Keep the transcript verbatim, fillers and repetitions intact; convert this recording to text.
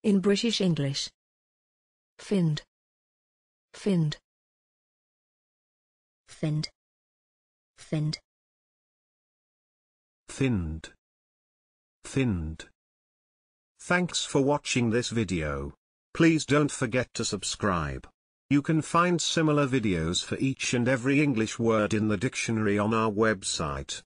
In British English. Find. Find. Find. Find. Thinned. Thinned. Thanks for watching this video. Please don't forget to subscribe. You can find similar videos for each and every English word in the dictionary on our website.